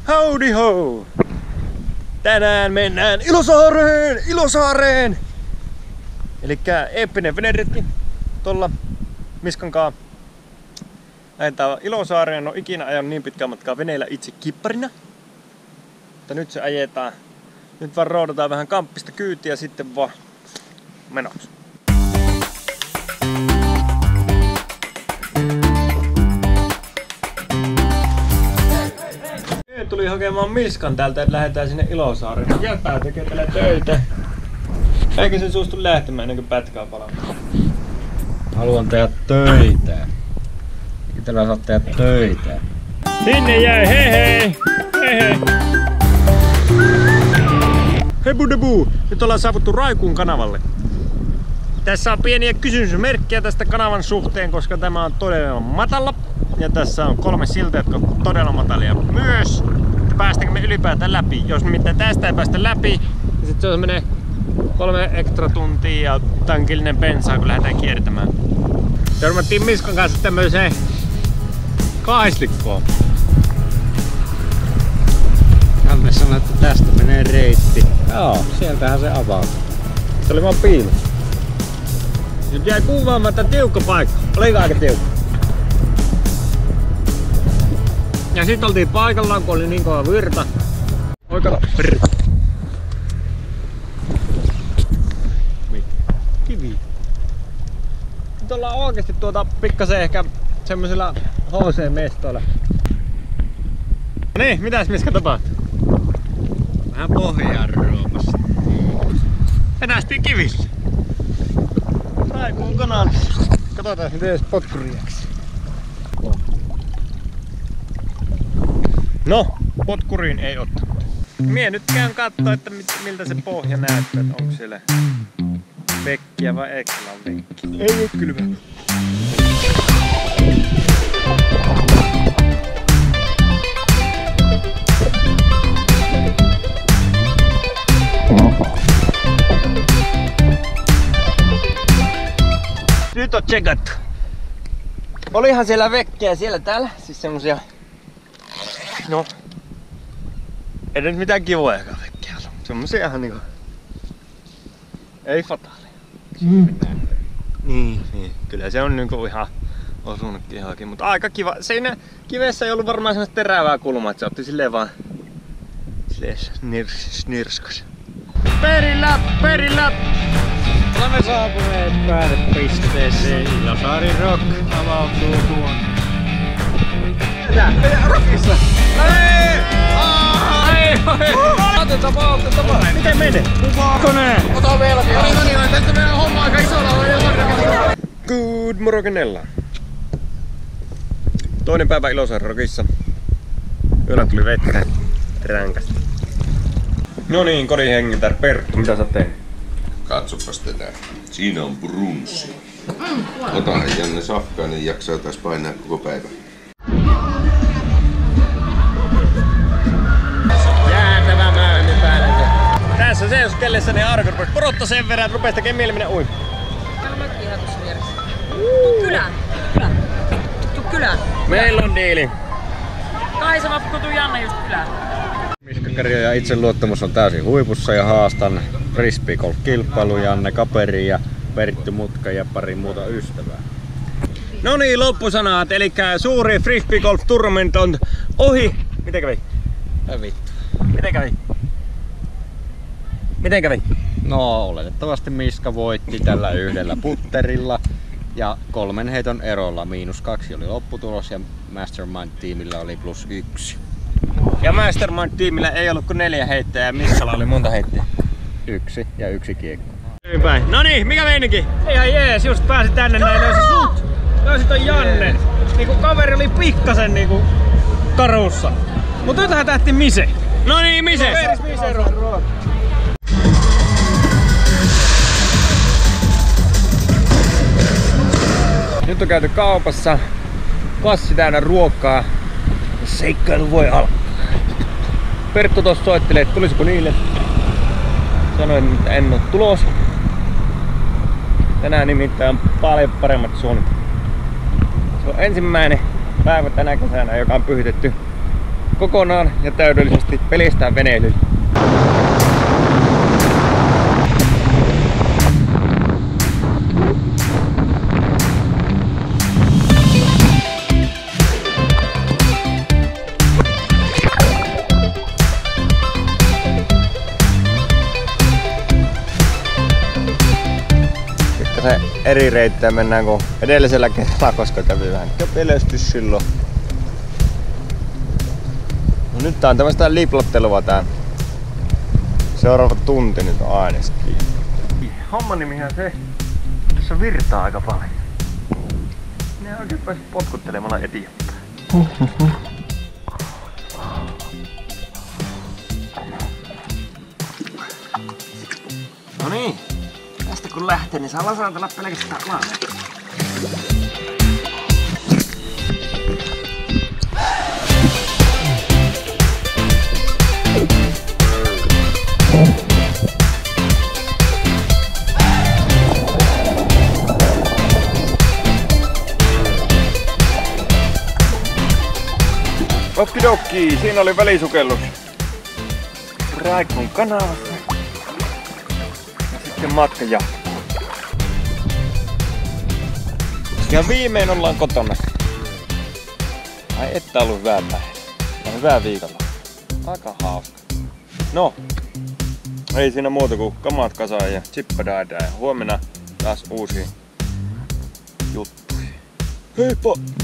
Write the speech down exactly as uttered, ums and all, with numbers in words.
Howdy ho! Tänään mennään Ilosaareen! Ilosaareen! Elikkä eeppinen veneretki tuolla Miskankaa. Lähdetään Ilosaareen, en ole ikinä ajanut niin pitkää matkaa veneellä itse kipparina. Mutta nyt se ajetaan. Nyt vaan roudataan vähän kamppista kyytiä ja sitten vaan menoksi. Nyt tuli hakemaan Miskan täältä, että lähdetään sinne Ilosaareen. Jäpää tekee täällä töitä. Eikä se suostu lähtemään ennen kuin pätkää palaa. Haluan tehdä töitä. Itellä saa tehdä töitä. Sinne jäi, hei hei! Hei hei! Hebu debu! Nyt ollaan saavuttu Raikuun kanavalle. Tässä on pieniä kysymysmerkkejä tästä kanavan suhteen, koska tämä on todella matala. Ja tässä on kolme siltaa, jotka on todella matalia myös. Päästäänkö me ylipäätään läpi? Jos mitään tästä ei päästä läpi, niin sit se menee kolme ekstra tuntia ja tankillinen bensaa, kun lähdetään kiertämään. Törmättiin Miskan kanssa tämmöiseen kaislikkoon. Janne sanoi, että tästä menee reitti. Joo, sieltähän se avautuu. Se oli vaan piilos. Nyt jäi kuvaamatta tiukka paikka. Oliko aika tiukka? Ja sit oltiin paikallaan, kun oli niin kova virta. Oikealla virta. Kivi. Nyt ollaan oikeesti tuota pikkasen ehkä semmosilla H C-mestoilla. No niin, mitäs Miska tapahtuu? Vähän pohjaan ruopasta. Enästiin kivillä. Raikuun kanaan. Katsotaan miten potkuriaksi. No, potkuriin ei ottanut. Mie nyt käyn kattoo, että miltä se pohja näyttää, että onko siellä vekkiä vai eikö siellä ole vekkiä. Ei oo kylmä. Nyt on tsekattu. Olihan siellä vekkiä siellä täällä, siis semmosia. No. Ei nyt mitään kivojakaan vekkiä ole. Semmosia ihan niinku. Ei fataaleja. Mm. Niin, niin. Kyllä se on niinku ihan osunutkin johonkin, mutta aika kiva. Siinä kivessä ei ollut varmaan semmoista terävää kulmaa, että se otti silleen vaan silleen nirs, nirskas. Perillä, perillä! Olemme saapuneet päätepisteeseen. Ilosaari Rock avautuu tuon. Tää, Rockissa! Hei! Ai! Otetaan vaan, otetaan vaan! Miten menee? Kone! Ota vielä! No niin, no tästä meidän homma aika isolla on jo morgonella. Good morgonella! Toinen päivä Ilosaari Rockissa. Yöllä tuli vettä ränkästä. No niin, kodin hengiltä Perttu, mitä sä teet? Katsopas tätä. Siinä on brunssi. Otahan Janne safkaa, niin jaksaa taas painaa koko päivän. Jäätävä mäynni päälle. Tässä se, jos kellessäni arko rupes porottaa sen verran, että rupes tekemään mieli mennä uimaan. Täällä on mökki ihan tuossa vieressä. Tuu kylään. Kylään. Tuu kylään. Meillä on diili. Kaisa Vappu, tuu Janne just kylään. Miskakärjo ja itseluottamus on täysin huipussa ja haastan frisbeegolf-kilpailu Janne Kaperi ja Perttu Mutka ja pari muuta ystävää. No niin, loppusanat. Eli suuri frisbeegolf tournament on ohi. Miten kävi? Ei vittu. Miten kävi? Miten kävi? No oletettavasti Miska voitti tällä yhdellä putterilla ja kolmen heiton erolla. Miinus kaksi oli lopputulos ja Mastermind-tiimillä oli plus yksi. Ja Mastermind-tiimillä ei ollut kuin neljä heittäjää ja Miskalla oli monta heittäjää. Yksi ja yksi kiekko. Päin. No niin, mikä meininki? Ihan jees, just pääsi tänne näin, löysi sut. Löysi ton Janne. Niinku kaveri oli pikkasen niinku karussa. Mut nyt tähti Mise. No niin, Mise. Veris Mise ruo. Nyt on käyty kaupassa. Kassi täynnä ruokaa. Seikkailu voi alkaa. Perttu tossa soittelee, että tulisiko niille. Sanoin, että en oo tulos. Tänään nimittäin on paljon paremmat suunnitelmat. Se on ensimmäinen päivä tänä kesänä, joka on pyhitetty kokonaan ja täydellisesti pelistään veneilyllä. Se eri reittejä mennään kuin edellisellä kerralla, koska kävi vähän köpelöstys silloin. No nyt tää on tämmöstä liplottelua tää seuraava tunti nyt on ainakin. Homman nimihän se, tässä virtaa aika paljon. Ne oikein pääsit potkuttelemalla eteenpäin. No niin. Tästä kun lähtee, niin saa lasantella pelkästään alas. Okkidokki, siinä oli välisukellus Raikon kanavassa. Ja sitten matka jatkuu. Ja viimein ollaan kotona. Ai että ollut hyvää päivää. Ja hyvää viikolla. Aika hauska. No. Ei siinä muuta kuin kamat kasaan ja chippadaadaa. Ja huomenna taas uusia juttuja. Heippa!